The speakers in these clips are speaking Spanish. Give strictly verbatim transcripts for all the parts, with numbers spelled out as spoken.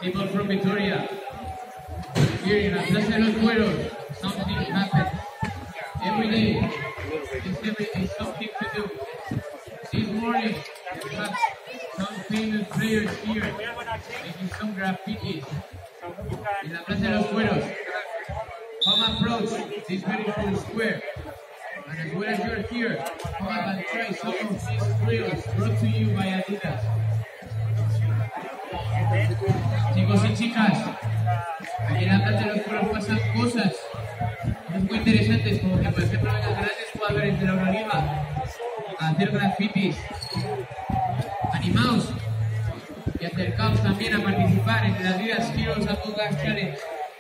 People from Victoria. Here in La Plaza de los Cueros, something happens. Every day, it's, every, it's something to do. This morning, we have some famous players here making some graffitis in La Plaza de los Cueros. Come approach this beautiful square. And as well as you're here, come up and try some of these thrills brought to you by Adidas. Chicos y chicas, aquí en la Plaza de los Cueros pasan cosas muy interesantes, como que por ejemplo vengan grandes jugadores de la Euroliga a hacer grafitis. Animaos y acercaos también a participar en el Adidas Heroes Among Us Challenge.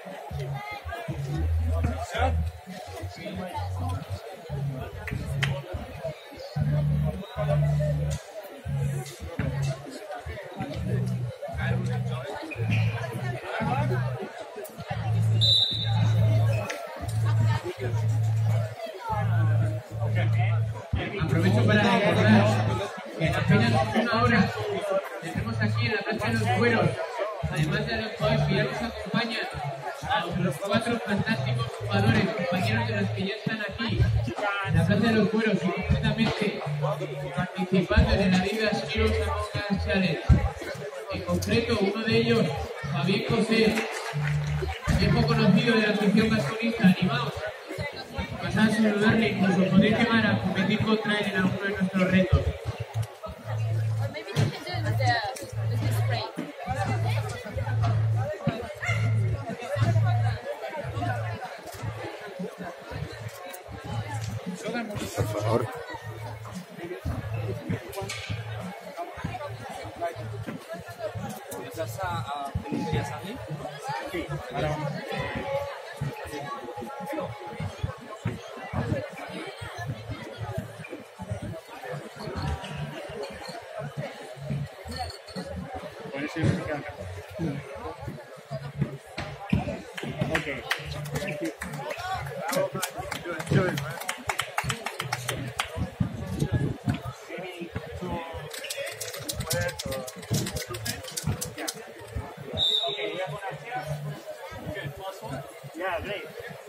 Aprovecho para recordar que en apenas una hora tenemos aquí en la Plaza de los Cueros, además de los jugadores que ya nos acompañan, a los cuatro fantásticos jugadores, compañeros de los que ya están aquí en la Plaza de los Cueros y concretamente participando en el Adidas Heroes Among Us Challenge. En concreto, uno de ellos, Fabián José, viejo conocido de la afición vasconista. Animaos, pasad a saludarle, incluso podéis llegar a competir contra él en alguno de nuestros retos. Por favor. ¿Vas a peluquería Sandy? Sí, ahora vamos. Por eso no se queda acá. Okay. Thank you. Good. Yeah, great.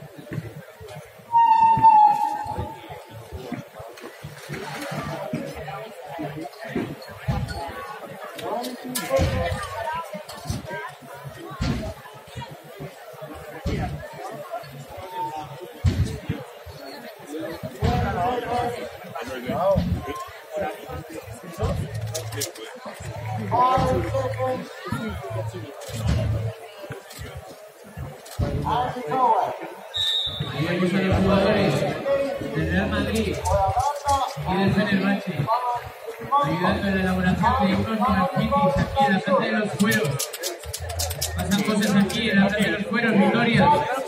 Ahí vemos a los jugadores del Real Madrid y del Fenerbahce ayudando en la elaboración de unos grafitis aquí en la Plaza de los Cueros. Pasan cosas aquí en la Plaza de los Cueros, Victoria.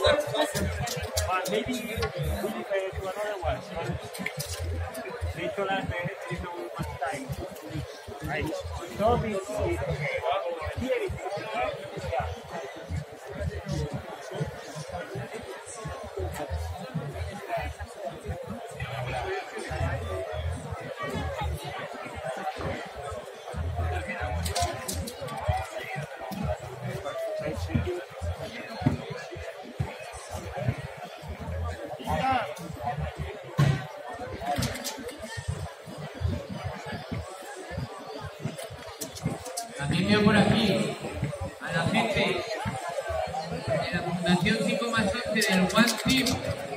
También veo por aquí a la gente de la Fundación cinco más once del One Team